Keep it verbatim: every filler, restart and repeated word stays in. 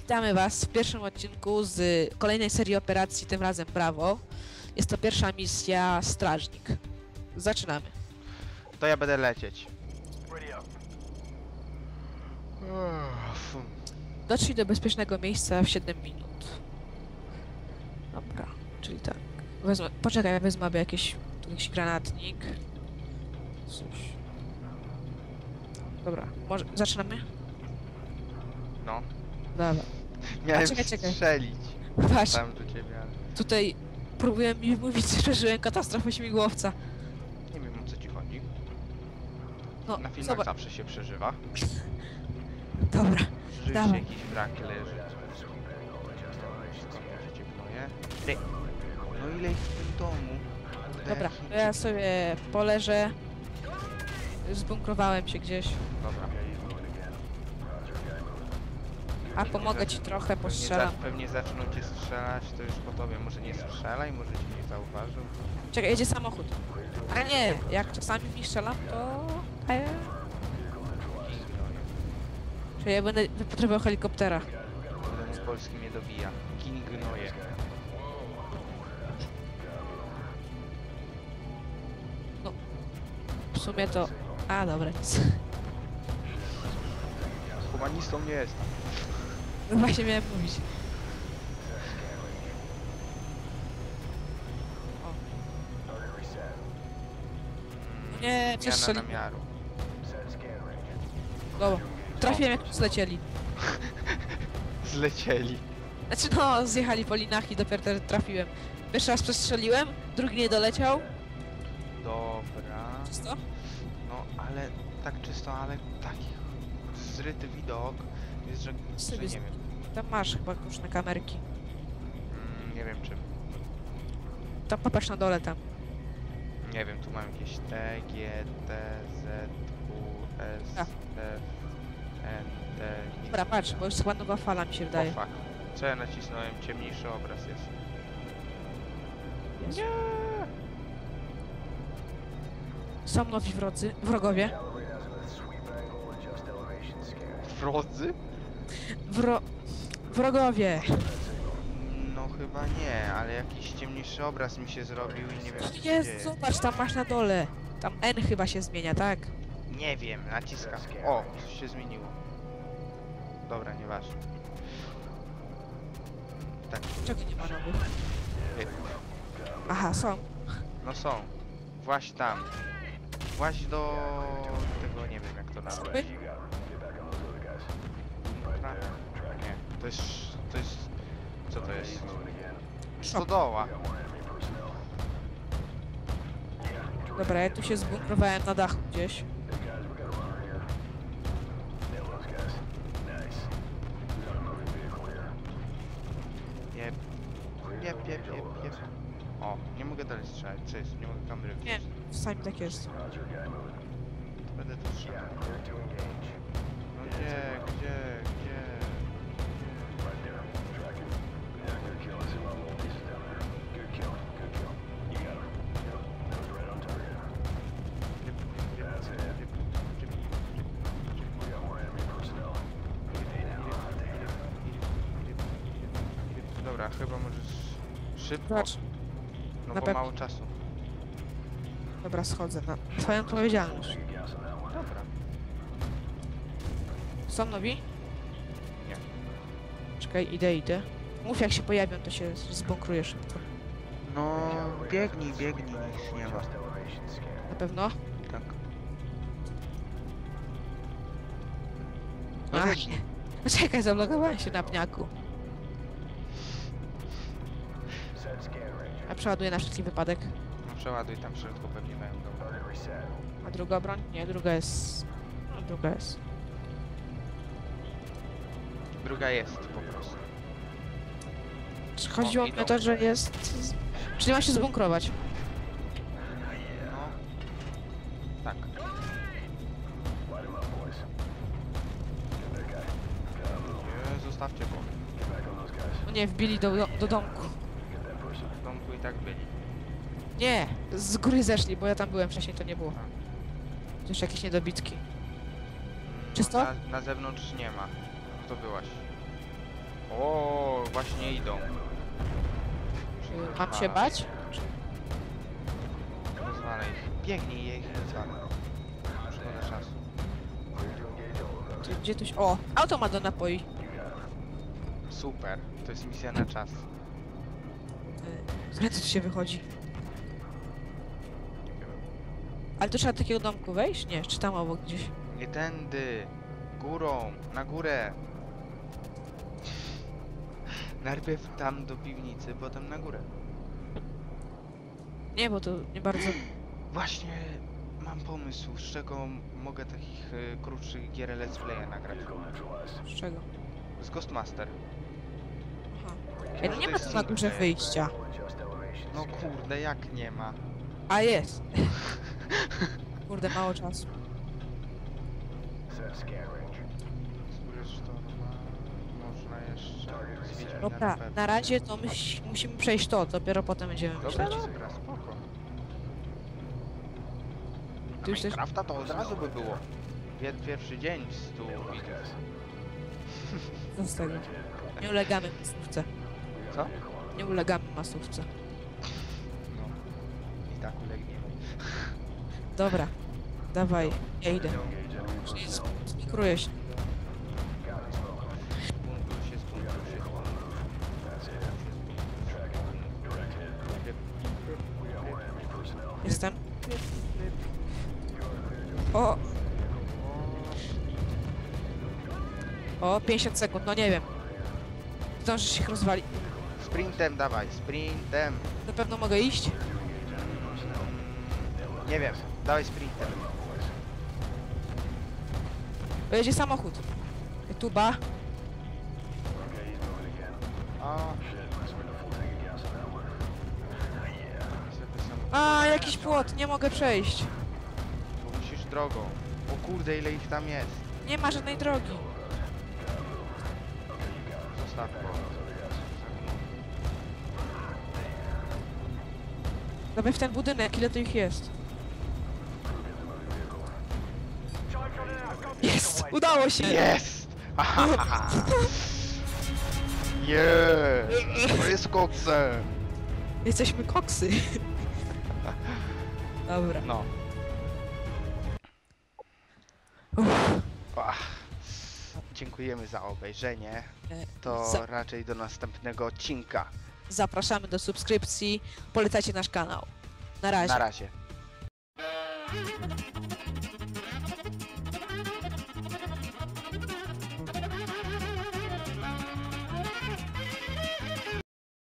Witamy Was w pierwszym odcinku z kolejnej serii operacji, tym razem Brawo. Jest to pierwsza misja Strażnik. Zaczynamy. To ja będę lecieć. Dotrzyj do bezpiecznego miejsca w siedem minut. Dobra, czyli tak. Wezmę, poczekaj, ja wezmę sobie jakiś, tu jakiś granatnik. Coś. Dobra, może zaczynamy? No. Dobra. Miałem A, czekaj, czekaj. strzelić. Patrz, Tam do ciebie, ale tutaj próbuję mi mówić, że przeżyłem katastrofę śmigłowca. nie wiem, o co ci chodzi. No, Na filmach zobacz. zawsze się przeżywa. Dobra, Rzeczywiście dawaj. jakiś brak leży. Skąd możecie gnoje? Ty! No ile ich w tym domu? Kurde, Dobra, Chińczyk- to ja sobie poleżę. Zbunkrowałem się gdzieś. Dobra. A pomogę ci trochę, Pewnie, za, postrzelam. pewnie zaczną cię strzelać, to już po tobie. Może nie strzelaj, może cię nie zauważył. Czekaj, jedzie samochód. Ale nie, jak czasami mi strzelam, to... E, King gnoje. Czyli ja będę potrzebował helikoptera. Kurde, z Polski mnie dobija. King gnoje. W sumie to... A, dobra, nic. Humanistą nie jest. No właśnie miałem mówić. O. No nie, Zmiana przestrzeli... namiaru. Dobra, trafiłem jak zlecieli. Zlecieli. Znaczy no, zjechali po linach i dopiero teraz trafiłem. Pierwszy raz przestrzeliłem, drugi nie doleciał. Dobra. Czysto? No, ale tak czysto, ale taki zryty widok jest, że, że Sobie nie z- wiem. Tam masz chyba różne kamerki. Mm, nie wiem czym. Tam popatrz na dole tam. Nie wiem, tu mam jakieś T, G, T, Z, U, S, A. F, N, T, Dobra, patrz, bo już chyba nowa fala mi się wydaje. O fuck. Co ja nacisnąłem? Ciemniejszy obraz jest. Jezu. Są nowi wrodzy, wrogowie. Wrodzy? Wro... Wrogowie! No chyba nie, ale jakiś ciemniejszy obraz mi się zrobił i nie wiem co się dzieje. Jest, zobacz, tam masz na dole. Tam N chyba się zmienia, tak? Nie wiem, naciskam. O, coś się zmieniło. Dobra, nieważne. Tak, Czego nie ma nowych? y, Aha, są. no są. Właź tam. Właź do tego, nie wiem jak to nazwać. Wy? Bunkra? Nie, to jest, to jest, co to jest? Szop. Stodoła. Dobra, ja tu się zbunkrowałem na dachu gdzieś. Jep, jep, jep, jep, jep. O, nie mogę dalej strzelać, co jest? Nie mogę kamery Nie, wziąć. czasami tak jest. To będę tu strzelał. No gdzie, gdzie, gdzie? Dobra, chyba możesz szybko, Zobacz. no na bo pewno. mało czasu. Dobra, schodzę na twoją odpowiedzialność. Dobra. Są nowi? Nie. Czekaj, idę, idę. Mów jak się pojawią, to się zbunkruję szybko. No, biegnij, biegnij, nic nie ma. Na pewno? Tak. No Ach, biegnij. Czekaj, zablokowałem się na pniaku. Ja przeładuję na wszelki wypadek. No przeładuj tam w środku, pewnie mają go. A druga broń? Nie, druga jest... No, druga jest. Druga jest po prostu. Chodziło O, mi idą. o to, że jest... Czyli ma się zbunkrować. No. Tak. Nie, zostawcie go. No nie, wbili do, do, do domku. W domku i tak byli. Nie, z góry zeszli, bo ja tam byłem wcześniej, to nie było. Jeszcze jakieś niedobitki. Mm, Czysto? Na, na zewnątrz nie ma. To byłaś. O, właśnie idą. Mam się bać? Rozwalę ich. Biegnij je ich rozwalę. Szkoda czasu. Ty, gdzie tuś... O! Automat do napoi. Super. To jest misja na czas. Z tu się wychodzi. Ale to trzeba do takiego domku wejść? Nie, czy tam obok gdzieś? Nie tędy. Górą. Na górę. Najpierw tam do piwnicy, potem na górę. Nie, bo to nie bardzo... Właśnie mam pomysł, z czego mogę takich y, krótszych gier let's playa nagrać. Z czego? Z Ghostmaster. Aha. Ej, no nie ma tu na górze wyjścia. No kurde, jak nie ma? A jest! Kurde, mało czasu. Zresztą można jeszcze z Wiedźmina Dobra, pewnie. na razie to my musimy przejść to, dopiero potem będziemy Dobra, myśleć. dobra, spoko. Tu już też... Minecrafta to od razu by było. Pier pierwszy dzień stu widzów. Co z tego? Nie ulegamy masówce. Co? Nie ulegamy masówce. No. I tak ulegniemy. Dobra, dawaj, ja idę. Skruję się. Spuntuj się, spuntuj się, Jestem. O! O, pięćdziesiąt sekund, no nie wiem. Zdążysz ich rozwalić. Sprintem dawaj, sprintem. Na pewno mogę iść? Nie wiem, dawaj sprintem. Pojedzie samochód. Tuba. A. A, jakiś płot, nie mogę przejść. Bo musisz drogą. O kurde, ile ich tam jest. Nie ma żadnej drogi. Zostaw go. Dawaj w ten budynek, ile tu ich jest? Jest! Udało się! Jest! Jest! To jest koksem! Jesteśmy koksy. Dobra. No. Uff. Ach. Dziękujemy za obejrzenie. E, To za- raczej do następnego odcinka. Zapraszamy do subskrypcji. Polecajcie nasz kanał. Na razie. Na razie.